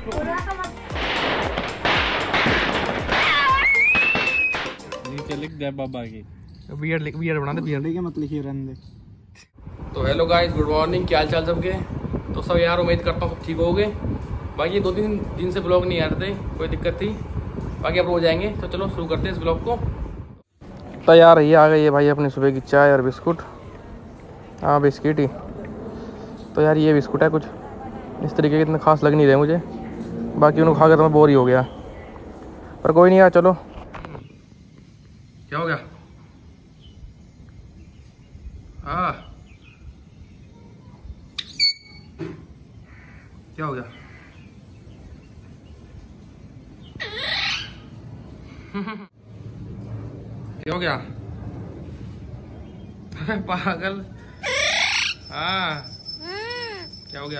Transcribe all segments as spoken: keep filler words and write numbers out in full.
नीचे लिख दे बाबा की बियर लिख बियर बना दे बियर के मत लिखिए रहने दे। तो हेलो गाइस, गुड मॉर्निंग। क्या हाल चाल सबके? तो सब यार उम्मीद करता हूँ सब ठीक हो गए। बाकी दो तीन दिन से ब्लॉग नहीं आ रहे थे, कोई दिक्कत थी। बाकी अब हो जाएंगे। तो चलो शुरू करते हैं इस ब्लॉग को। तैयार ये आ गई है भाई अपनी सुबह की चाय और बिस्कुट। हाँ बिस्किट ही तो यार, ये बिस्कुट है, कुछ इस तरीके के इतने खास लग नहीं रहे मुझे। बाकी उनको खा कर तो मैं बोर ही हो गया, पर कोई नहीं यार चलो। क्या हो गया? हाँ क्या हो गया? क्या हो गया? पागल। हाँ क्या हो गया?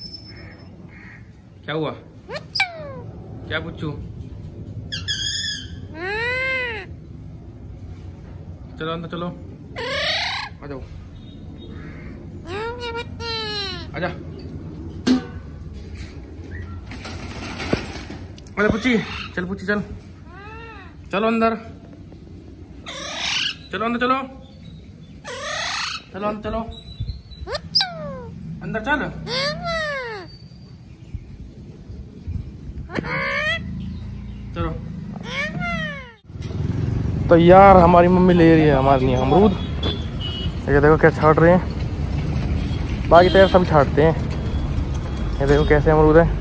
क्या हुआ? क्या पूछूं? चलो अंदर चलो, आ जाओ, आजा। अरे पुच्ची चल, पुच्ची चल, चलो अंदर, चलो अंदर चलो, चलो अंदर चलो, अंदर चल। चलो। तो यार हमारी मम्मी ले रही है हमारे लिए अमरूद। ये देखो क्या छाट रहे हैं। बाकी तो यार सब छाटते हैं। ये देखो कैसे अमरूद है,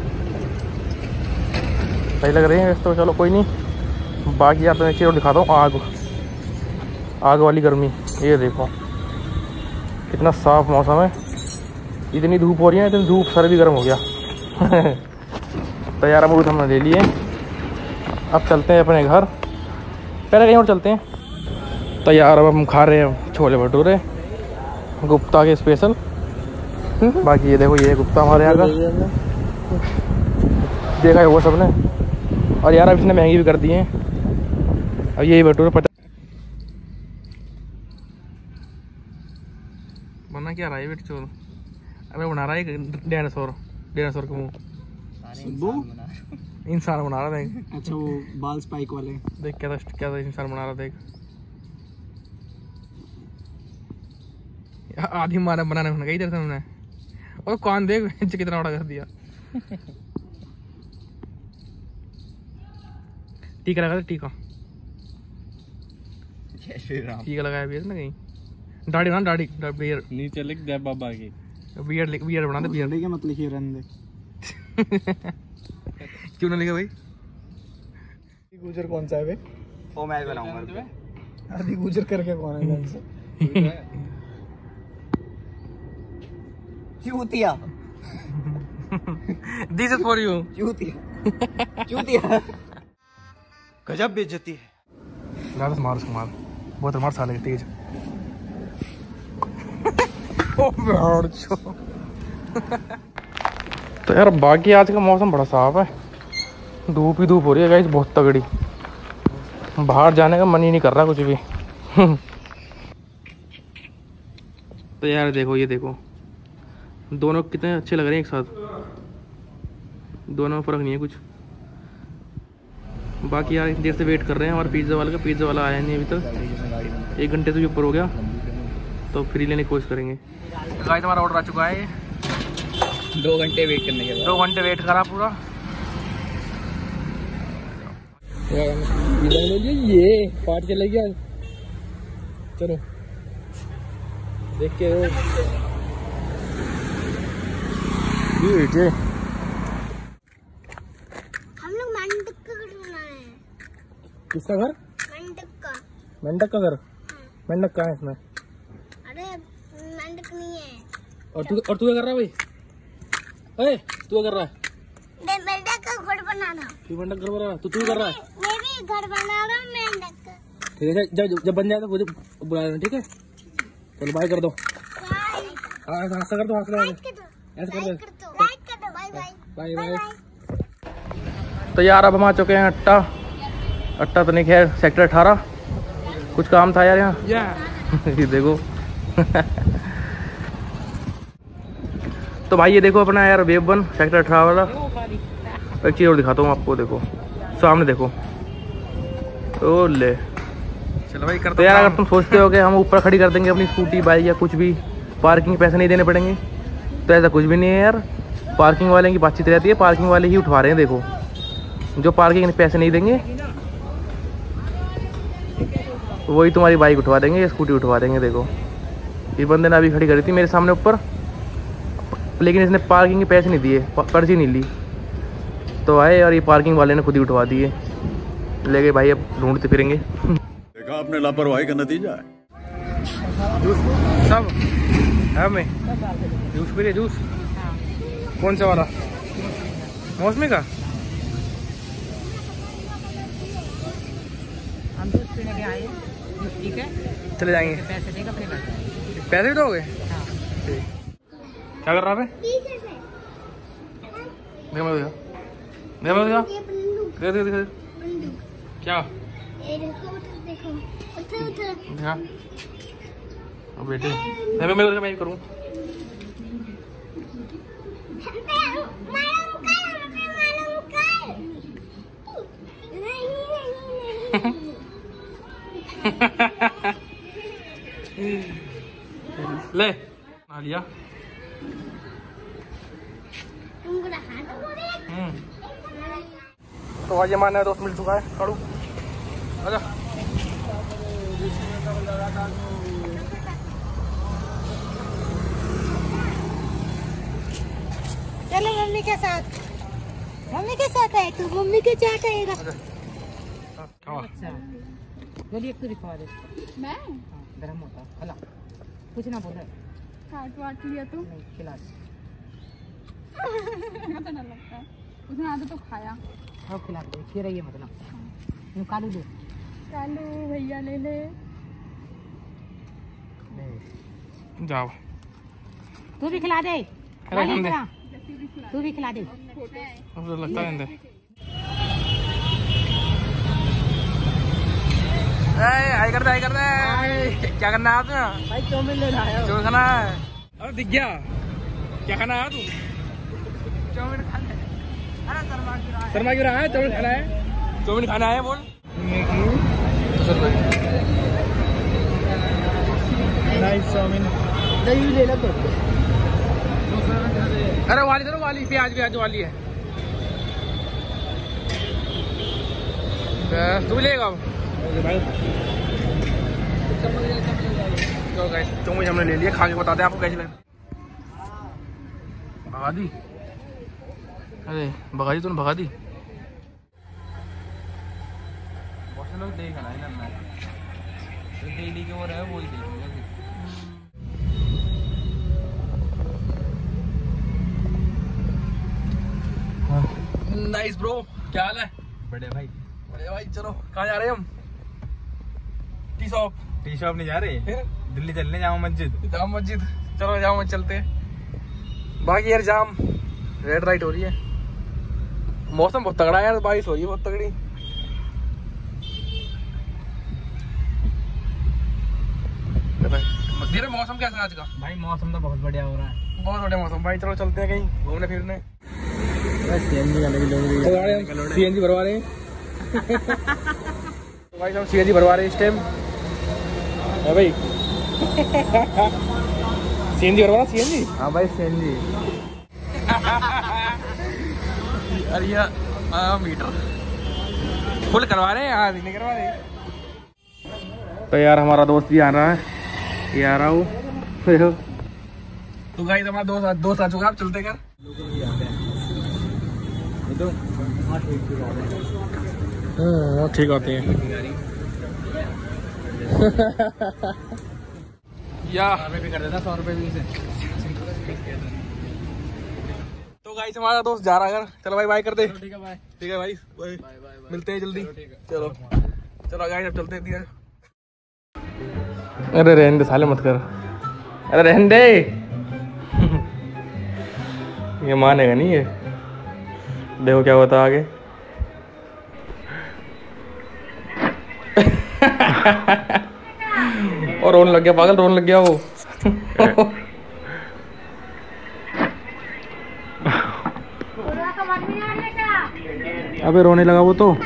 सही लग रहे हैं वैसे तो। चलो कोई नहीं। बाकी यार तो एक चीज़ दिखाता हूँ, आग आग वाली गर्मी। ये देखो कितना साफ मौसम है। इतनी धूप हो रही है, इतनी धूप सर भी गर्म हो गया। तो यार अमरूद हमने ले लिए। अब चलते हैं अपने घर, पहले कहीं और चलते हैं। तो यार अब हम खा रहे हैं छोले भटूरे गुप्ता के स्पेशल। बाकी ये देखो, ये गुप्ता हमारे यहाँ का, देखा है वो सबने। और यार अब इसने महंगी भी कर दी हैं। अब यही भटूरे पचास बना क्या रहा है बेट चोर? अबे बना रहा है डायनासोर, डायनासोर का मुँह इंसान बना रहा था। अच्छा वो बाल स्पाइक वाले देख, क्या था क्या था इंसान बना रहा। देख आधी मारा बनाने में गई इधर से हमने। और कौन देख कितना बड़ा कर दिया। टीका लगा, टीका टीका लगाया बियर ना कहीं। दाढ़ी बना, दाढ़ी बियर। नीचे लिख दे बाबा की बियर लिख बियर बना दे बियर के मत लिखिए रहने दे। क्यों ना लिखा भाई? गुजर कौन सा है बे? वो मैं बनाऊंगा। आदि गुजर करके कौन है से? चूतिया। This is for you. चूतिया चूतिया। गजब बेइज्जती है। ज्यादा से मार उसको, मार बहुत मार साले तेज। ओ तो यार बाकी आज का मौसम बड़ा साफ है। धूप ही धूप हो रही है गाइस, बहुत तगड़ी। बाहर जाने का मन ही नहीं कर रहा कुछ भी। तो यार देखो, ये देखो दोनों कितने अच्छे लग रहे हैं एक साथ। दोनों में फर्क नहीं है कुछ। बाकी यार देर से वेट कर रहे हैं हमारे पिज़्ज़ा वाले का। पिज़्ज़ा वाला आया नहीं अभी तक, एक घंटे से भी ऊपर हो गया। तो फ्री लेने की कोशिश करेंगे। गाइस हमारा ऑर्डर आ चुका है। दो घंटे वेट करने के बाद दो घंटे वेट करा पूरा। ये पार्ट चले गया। चलो देख के ये हम लोग मेंढक का घर बनाना है। किसका घर? मेंढक का। मेंढक का घर? मेंढक कहाँ है इसमें? अरे मेंढक नहीं है। और तू और तू क्या कर रहा है भाई? अरे तू क्या कर रहा है? मैं मेंढक का घर बनाना। तू मेंढक घर बना रहा है? तू तू कर रहा है? मैं भी घर बना रहा हूँ मेंढक का। ठीक है, जब जब बन जाए तो मुझे बुला लेना, ठीक है? चलो बाय कर दो। बाय। हाँ ऐसा कर दो, हाथ लगा दो, कर दो। ऐसा कर दो। लाइक कर दो। लाइक कर दो। Bye bye. Bye bye. तो यार अब हम आ चुके हैं अट्टा। अट्टा तो नहीं, खैर सेक्टर अठारह। कुछ काम था यार यहाँ। ये देखो। तो भाई ये देखो अपना यार वेब वन सेक्टर अठारह वाला। एक चीज़ और दिखाता हूँ आपको, देखो सामने देखो। ओ ले चलो भाई करते तो यार अगर तुम सोचते हो कि हम ऊपर खड़ी कर देंगे अपनी स्कूटी बाइक या कुछ भी, पार्किंग पैसे नहीं देने पड़ेंगे, तो ऐसा कुछ भी नहीं है यार। पार्किंग वाले की बातचीत रहती है, पार्किंग वाले ही उठवा रहे हैं। देखो जो पार्किंग पैसे नहीं देंगे वही तुम्हारी बाइक उठवा देंगे या स्कूटी उठवा देंगे। देखो ये बंदे ने अभी खड़ी करी थी मेरे सामने ऊपर, लेकिन इसने पार्किंग के पैसे नहीं दिए, पर्ची नहीं ली, तो आए और ये पार्किंग वाले ने खुद ही उठवा दिए। लेके भाई अब ढूंढते फिरेंगे। देखा आपने लापरवाही का नतीजा है। जूस सब है में जूस पी रहे? जूस कौन सा वाला? मौसमी का? हम दूध पीने के आए, ठीक है चले जाएंगे। पैसे देगा अपने पैसे। पैसे भी दोगे? हाँ। ठीक। क्या कर रहा है? पीछे से देखो मैं देखो देखो देखो ये बंदूक देखो देखो बंदूक क्या ये देखो उधर देखो उधर उधर देखा बेटे? मैं मैं मैं मैं करूँ। मालूम कर मालूम कर नहीं नहीं ले ना लिया। तुमको रखा तो बोले तो आज ये माना दोस्त मिल चुका है काड़ू। आजा चलो मम्मी के साथ, मम्मी के साथ है तू, मम्मी के साथ आएगा। अच्छा जल्दी एक तो दिखवा दे। मैं गरम होता हला कुछ ना बोले। काट वाट लिया तू? नहीं खिला पता नहीं लगता है उसने आधा तो खाया। अब खिला दे, खी रही है मतलब निकालू दे। कालू भैया ले ले। जाओ तू भी खिला दे, अरे हम दे। तू भी खिला दे। अब तो लगता है अंदर। आई करता आई करता है। क्या करना है तुम्हें? भाई चाउमीन लेना है। चाउमीन खाना है? अरे दिख गया क्या खाना है तू? चाउमीन खाना है। शर्मा क्यों रहा है? चाउमीन खाना है? चाउमीन खाना है बोल। चाउमीन दही ले लो तो। अरे वाली चलो वाली प्याज प्याज वाली है। तू भी लेगा अब? तो गाइस चम्मच हमने ले लिया, खा के बताते हैं आपको कैसी लगी। भगा दी? अरे भगा दी तूने, भगा दी। बहुत लोग देख रहा है ना, डेली के वो रहे वो ही देखेंगे। नाइस ब्रो, क्या हाल है? बढ़िया भाई। बढ़िया भाई। चलो कहाँ जा रहे हैं हम? Tea shop? टी शॉप नहीं जा रहे, फिर दिल्ली चलने जामा मस्जिद। जाम मस्जिद। चलो जाम मस्जिद चलते हैं। बाकी यार जाम रेड राइट हो रही है, मौसम बहुत तगड़ा है यार, बारिश हो रही है बहुत तगड़ी। धीरे मौसम कैसा है आज का? भाई मौसम तो बहुत बढ़िया हो रहा है। बहुत बढ़िया मौसम भाई। चलो चलते हैं कहीं घूमने फिरने। सीएनजी वाले लोग सी एन जी भरवा रहे हैं भाई, हम सी एन जी भरवा रहे हैं इस टाइम है भाई। सी एन जी भरवा सी एन जी। हाँ भाई सीएनजी। अरे यार मीटर फुल करवा रहे हैं, आज नहीं करवा रहे। तो यार हमारा दोस्त भी आ रहा है, ये आ रहा हूँ। तो गाइस हमारा दोस्त दोस्त आ चुका है, आप चलते कर। हाँ ठीक आते हैं या भी कर देता सौ रुपए भी से। तो गाइस हमारा दोस्त जा रहा है घर। चलो भाई बाय कर दे। ठीक है भाई। ठीक है भाई, बाय मिलते हैं जल्दी। चलो चलो गाइस अब चलते हैं। अरे रहने दे साले, मत कर। अरे रहने दे ये मानेगा नहीं ये, देखो क्या होता आगे। और रोने लग गया पागल, रोने लग गया वो। अबे रोने लगा वो तो।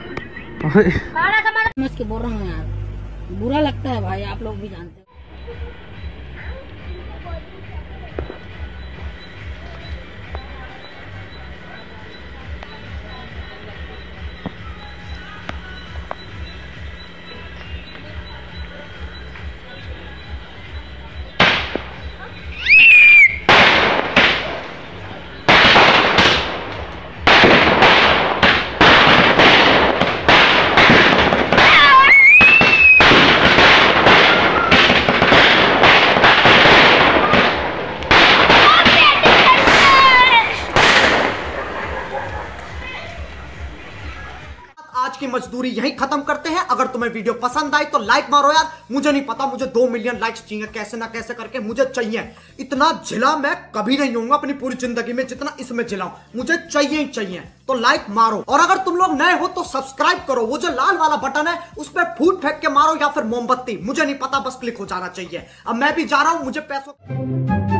मैं इसके बोल रहा हूँ यार, बुरा लगता है भाई, आप लोग भी जानते हो। आज की मजदूरी यहीं खत्म करते हैं। अगर तुम्हें वीडियो पसंद आई तो लाइक मारो यार। मुझे नहीं पता, मुझे दो मिलियन लाइक्स चाहिए, कैसे ना कैसे करके मुझे चाहिए। इतना झिला मैं कभी नहीं होऊंगा अपनी पूरी जिंदगी में जितना इसमें झिलाऊं, मुझे चाहिए ही चाहिए। तो लाइक मारो, और अगर तुम लोग नए हो तो सब्सक्राइब करो। वो जो लाल वाला बटन है उस पर फूट फेंक के मारो या फिर मोमबत्ती, मुझे नहीं पता, बस क्लिक हो जाना चाहिए। अब मैं भी जा रहा हूं, मुझे पैसों